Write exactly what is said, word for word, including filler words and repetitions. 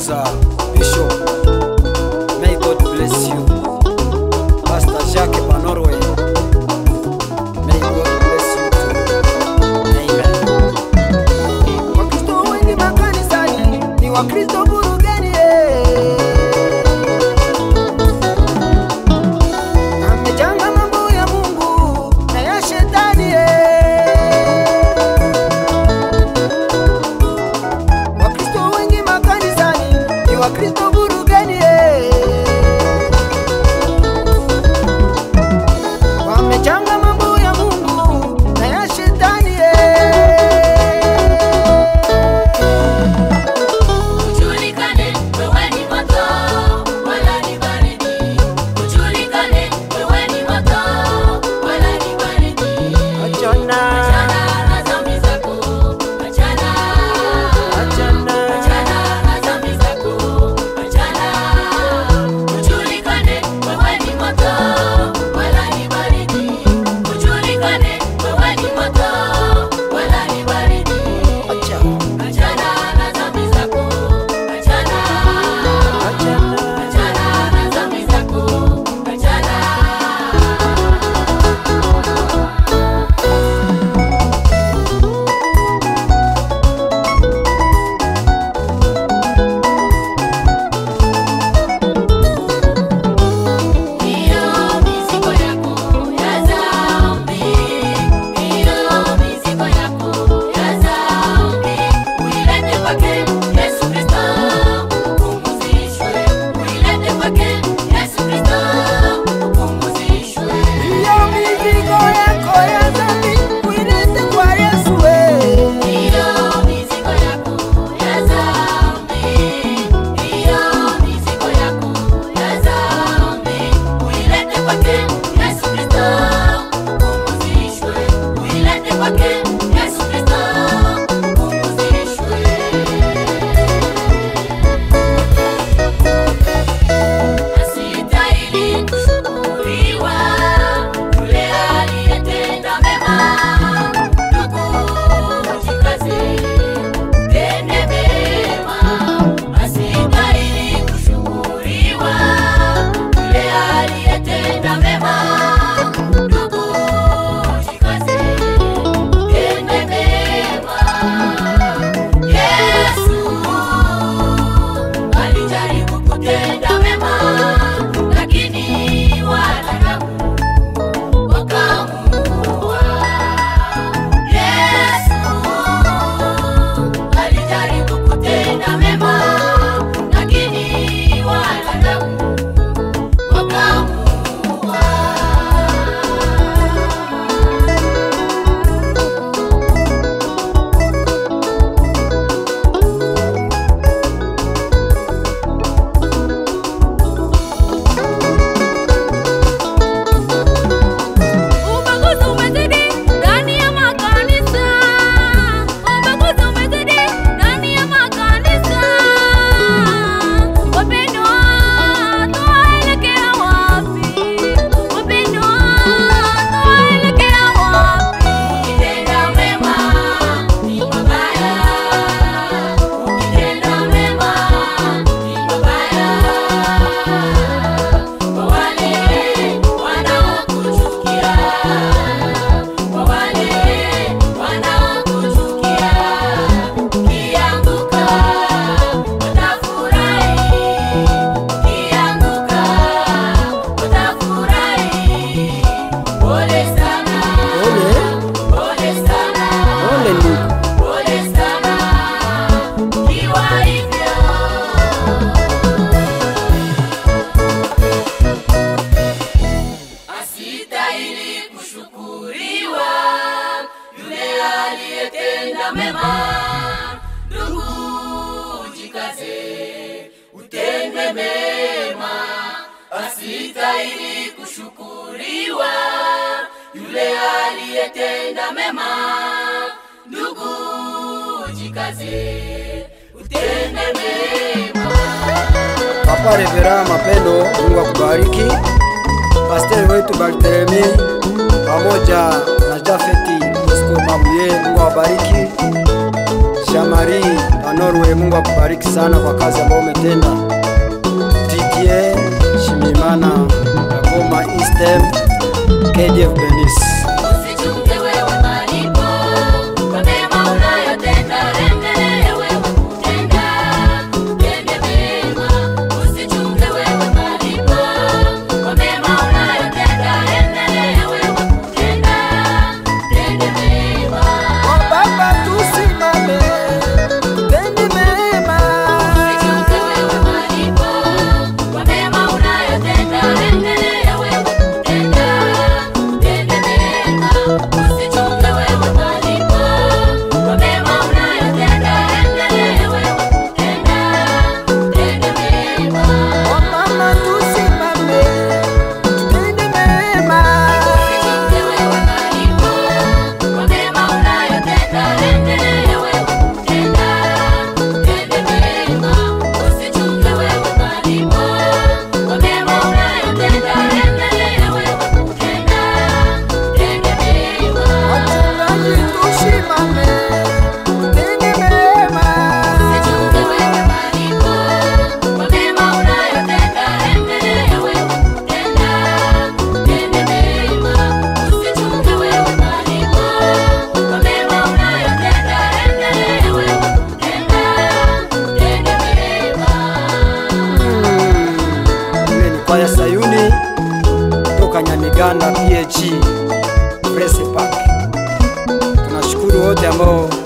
Musa, Bishop. May God bless you. Pastor Jacques Banorwe. May God bless you too. Amen. Wakristo wengi makanisani ni Wakristo burudani. Amejanga mambo ya Mungu na ya shetani. Wakristo wengi makanisani ni Wakristo burudani. Wamejanga mambo ya Mungu na ya shetani. Ujulikane wewe ni moto wala ni baridi. Ujulikane wewe ni moto wala ni baridi. Achana, Achana na dhambi zako. Achana. achana, Achana na dhambi zako. Achana. Ujulikane wewe ni moto wala ni baridi. Ujulikane wewe ni moto wala ni baridi. achana, Achana na dhambi zako. Achana. achana. Achana na dhambi zako. Achana. Hiyo mizigo yako ya dhambi, hiyo mizigo yako ya dhambi, uilete kwake Yesu Kristo, upumzishwe. Uilete kwake Yesu Kristo, upumzishwe. Hiyo mizigo yako ya dhambi uilete kwa Yesu we. Hiyo mizigo yako ya dhambi, hiyo mizigo yako ya dhambi, uilete kwake Yesu Kristo, upumzishwe. Uilete kwake Yesu Kristo, upumzishwe. Asitahili kushukuriwa yule aliyetenda mema. Ndugu, jikaze, tende mema. Asitahili kushukuriwa yule aliyetenda mema. Ndugu, jikaze, tende mema. Yesu alijaribu kutenda mema, lakini wanadamu wakamuua. Yesu alijaribu kutenda mema, lakini wanadamu wakamuua. Ubaguzi umezidi ndani ya makanisa. Ubaguzi umezidi ndani ya makanisa. Wapendwa, tunaelekea wapi? Wapendwa, tunaelekea wapi? Ukitenda mema ni mabaya. Ukitenda mema ni mabaya. Kwa wale wanaokuchukia, kwa wale wanaokuchukia, ukianguka watafurahi, ukianguka watafurahi. Pole sana, Ole, pole sana, ole ndugu. pole sana, ukiwa hivyo. Asitahili kushukuriwa yule aliyetenda mema. Ndugu, jikaze, utende mema. Asitahili kushukuriwa yule aliyetenda mema. Ndugu, jikaze, utende mema. Papa Revera Mapendo, Mungu akubariki. Pastor wetu Barthelemy pamoja na Jafeti Bosco Mabuye, Mungu awabariki. Jamari wa Norway, Mungu akubariki sana kwa kazi ambayo umetenda. Didier Shimimana Goma Eastem K D F Benis. Usichunge wewe malipo kwa mema unayotenda, endelea wewe kutenda, tende mema. Usichunge wewe malipo kwa mema unayotenda, endelea wewe kutenda, tende mema. Oh Baba tusimame, tende mema. Usichunge wewe malipo kwa mema unayotenda, endelea wewe kutenda, tende mema. Usichunge wewe malipo kwa mema unayotenda, endelea wewe kutenda, tende mema. Oh Mama tusimame, tende mema. Usichunge wewe malipo kwa mema unayotenda, endelea wewe kutenda, tende mema. Usichunge wewe malipo kwa mema unayotenda, endelea wewe kutenda, tende mema. Wachungaji tusimame, tende mema. Usichunge wewe malipo kwa mema unayotenda, endelea wewe kutenda, tende mema. Usichunge wewe malipo kwa mema unayotenda, endelea wewe kutenda, tende mema. Mimi ni kwaya Sayuni kutoka Nyamiganda P H Press Park. Tunashukuru wote ambao